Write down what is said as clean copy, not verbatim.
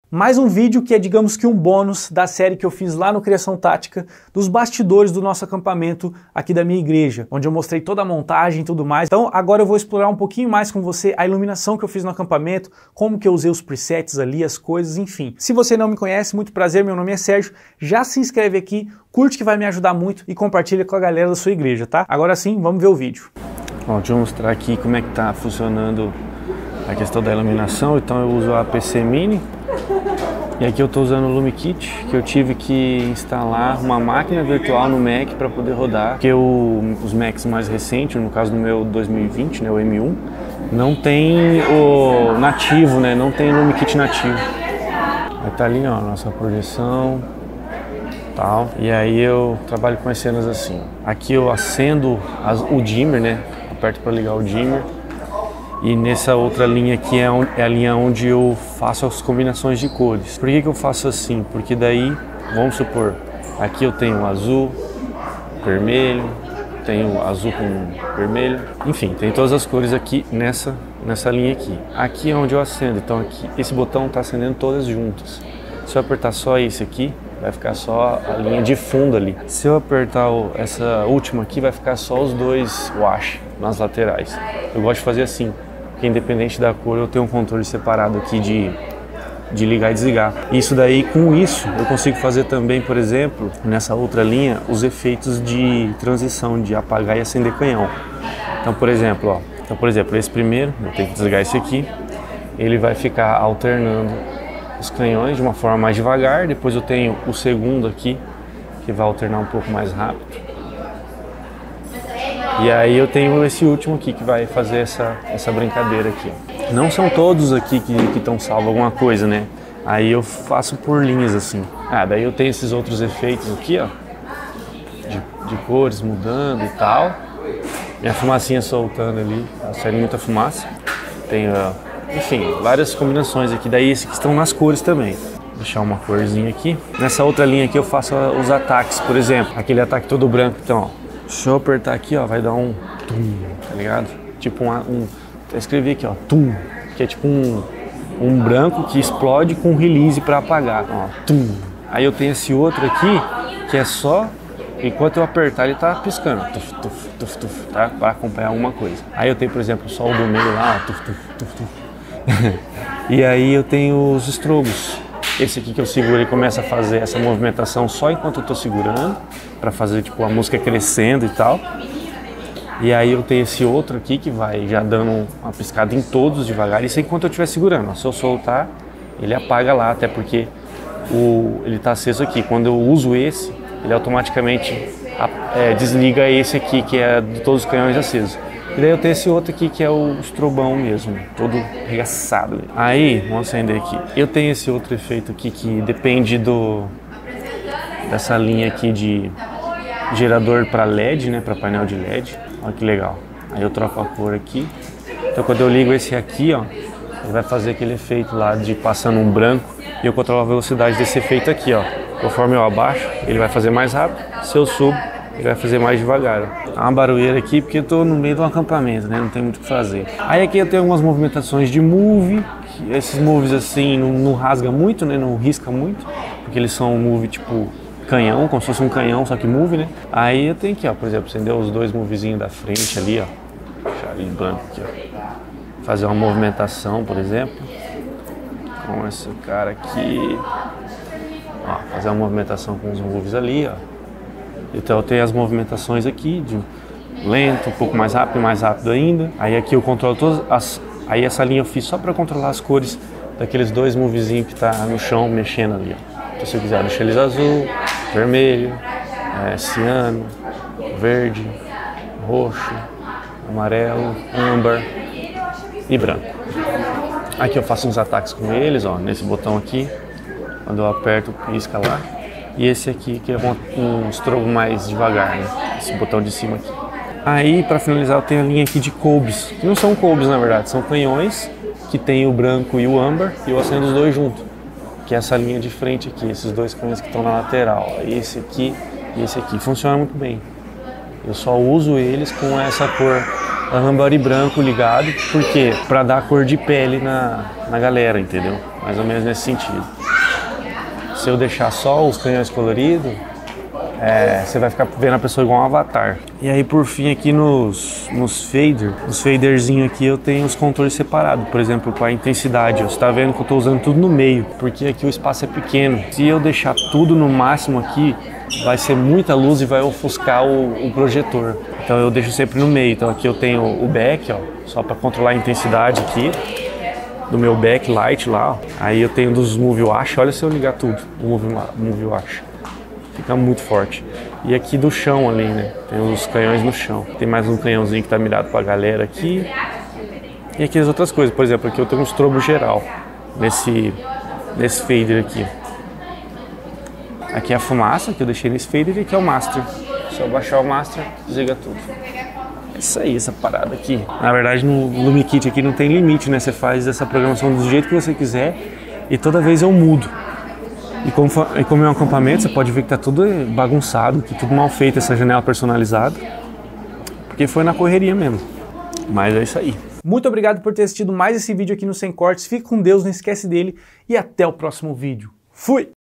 Mais um vídeo que é, digamos que um bônus da série que eu fiz lá no Criação Tática, dos bastidores do nosso acampamento aqui da minha igreja, onde eu mostrei toda a montagem e tudo mais. Então agora eu vou explorar um pouquinho mais com você a iluminação que eu fiz no acampamento, como que eu usei os presets ali, as coisas, enfim. Se você não me conhece, muito prazer, meu nome é Sérgio, já se inscreve aqui, curte que vai me ajudar muito e compartilha com a galera da sua igreja, tá? Agora sim, vamos ver o vídeo. Bom, deixa eu mostrar aqui como é que tá funcionando a questão da iluminação. Então eu uso a PC Mini. E aqui eu estou usando o LumiKit, que eu tive que instalar uma máquina virtual no Mac para poder rodar, porque os Macs mais recentes, no caso do meu 2020, né, o M1, não tem o nativo, né, não tem o LumiKit nativo. Aí tá ali, ó, a nossa projeção, tal. E aí eu trabalho com as cenas assim. Aqui eu acendo o dimmer, né, aperto para ligar o dimmer. E nessa outra linha aqui é a linha onde eu faço as combinações de cores. Por que eu faço assim? Porque daí, vamos supor, aqui eu tenho azul, vermelho, tenho azul com vermelho, enfim, tem todas as cores aqui nessa linha aqui. Aqui é onde eu acendo, então aqui, esse botão está acendendo todas juntas. Se eu apertar só esse aqui, vai ficar só a linha de fundo ali. Se eu apertar essa última aqui, vai ficar só os dois wash nas laterais. Eu gosto de fazer assim. Porque independente da cor, eu tenho um controle separado aqui de ligar e desligar. Isso daí, com isso, eu consigo fazer também, por exemplo, nessa outra linha, os efeitos de transição, de apagar e acender canhão. Então, por exemplo, esse primeiro, eu tenho que desligar esse aqui, ele vai ficar alternando os canhões de uma forma mais devagar. Depois eu tenho o segundo aqui, que vai alternar um pouco mais rápido. E aí eu tenho esse último aqui que vai fazer essa brincadeira aqui. Não são todos aqui que estão salvo alguma coisa, né? Aí eu faço por linhas assim. Daí eu tenho esses outros efeitos aqui, ó, de cores mudando e tal. Minha fumacinha soltando ali, tá saindo muita fumaça. Tenho, enfim, várias combinações aqui. Daí esses que estão nas cores também. Vou deixar uma corzinha aqui. Nessa outra linha aqui eu faço os ataques, por exemplo. Aquele ataque todo branco, então, ó. Se eu apertar aqui, ó, vai dar um tum, tá ligado? Tipo eu escrevi aqui, ó, tum, que é tipo um branco que explode com release para apagar, ó, tum. Aí eu tenho esse outro aqui, que é só, enquanto eu apertar ele tá piscando, tuf, tuf, tuf, tuf, tá? Para acompanhar alguma coisa. Aí eu tenho, por exemplo, só o do meio lá, ó, tuf, tuf, tuf, tuf. E aí eu tenho os estrobos. Esse aqui que eu seguro, ele começa a fazer essa movimentação só enquanto eu tô segurando, para fazer tipo a música crescendo e tal. E aí eu tenho esse outro aqui que vai já dando uma piscada em todos devagar, isso enquanto eu estiver segurando. Se eu soltar, ele apaga lá, até porque ele tá aceso aqui. Quando eu uso esse, ele automaticamente desliga esse aqui, que é de todos os canhões acesos. E daí eu tenho esse outro aqui que é o estrobão mesmo, todo arregaçado. Aí, vamos acender aqui. Eu tenho esse outro efeito aqui que depende dessa linha aqui de gerador para LED, né, para painel de LED. Olha que legal. Aí eu troco a cor aqui. Então quando eu ligo esse aqui, ó, ele vai fazer aquele efeito lá de passando um branco e eu controlo a velocidade desse efeito aqui, ó. Conforme eu abaixo, ele vai fazer mais rápido. Se eu subo, ele vai fazer mais devagar. Ó. Tá uma barulheira aqui porque eu tô no meio de um acampamento, né? Não tem muito o que fazer. Aí aqui eu tenho algumas movimentações de move. Esses moves assim não rasga muito, né? Não risca muito, porque eles são move tipo canhão, como se fosse um canhão, só que move, né? Aí eu tenho aqui, ó, por exemplo, acender os dois movezinhos da frente ali, ó. Deixar ele branco aqui, ó. Fazer uma movimentação, por exemplo, com esse cara aqui. Ó, fazer uma movimentação com os moves ali, ó. Então eu tenho as movimentações aqui, de lento, um pouco mais rápido ainda. Aí aqui eu controlo todas aí essa linha eu fiz só para controlar as cores daqueles dois movezinhos que tá no chão mexendo ali, ó. Então se eu quiser deixar eles azul, vermelho, ciano, verde, roxo, amarelo, âmbar e branco. Aqui eu faço uns ataques com eles, ó, nesse botão aqui. Quando eu aperto, pisca lá. E esse aqui que é um estrobo mais devagar, né? Esse botão de cima aqui. Aí, para finalizar, eu tenho a linha aqui de coubes, que não são coubes na verdade, são canhões que tem o branco e o âmbar, e eu acendo os dois juntos, que é essa linha de frente aqui, esses dois canhões que estão na lateral, esse aqui e esse aqui. Funciona muito bem. Eu só uso eles com essa cor âmbar e branco ligado, porque para dar a cor de pele na galera, entendeu? mais ou menos nesse sentido. Se eu deixar só os canhões coloridos, você vai ficar vendo a pessoa igual um avatar. E aí por fim aqui nos faderzinhos aqui eu tenho os contornos separados, por exemplo com a intensidade. Você tá vendo que eu tô usando tudo no meio, porque aqui o espaço é pequeno. Se eu deixar tudo no máximo aqui, vai ser muita luz e vai ofuscar o projetor. Então eu deixo sempre no meio. Então aqui eu tenho o back, ó, só para controlar a intensidade aqui do meu backlight lá, ó. Aí eu tenho dos Move Wash, olha se eu ligar tudo, o Move Wash. Fica muito forte. E aqui do chão ali, né? Tem os canhões no chão. Tem mais um canhãozinho que tá mirado pra galera aqui. E aqui as outras coisas, por exemplo, aqui eu tenho um strobo geral nesse fader aqui. Aqui é a fumaça que eu deixei nesse fader e aqui é o master. Se eu baixar o master, desliga tudo. É isso aí, essa parada aqui. Na verdade, no LumiKit aqui não tem limite, né? Você faz essa programação do jeito que você quiser e toda vez eu mudo. E como é um acampamento, você pode ver que tá tudo bagunçado, que tudo mal feito, essa janela personalizada. Porque foi na correria mesmo. Mas é isso aí. Muito obrigado por ter assistido mais esse vídeo aqui no Sem Cortes. Fique com Deus, não esquece dele e até o próximo vídeo. Fui!